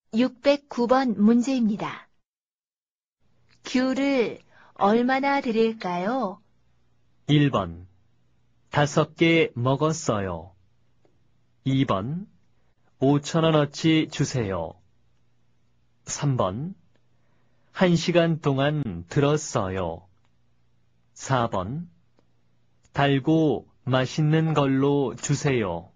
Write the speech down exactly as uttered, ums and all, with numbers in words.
육백구 번 문제입니다. 귤을 얼마나 드릴까요? 일 번. 다섯 개 먹었어요. 이 번. 오천 원어치 주세요. 삼 번. 한 시간 동안 들었어요. 사 번. 달고 맛있는 걸로 주세요.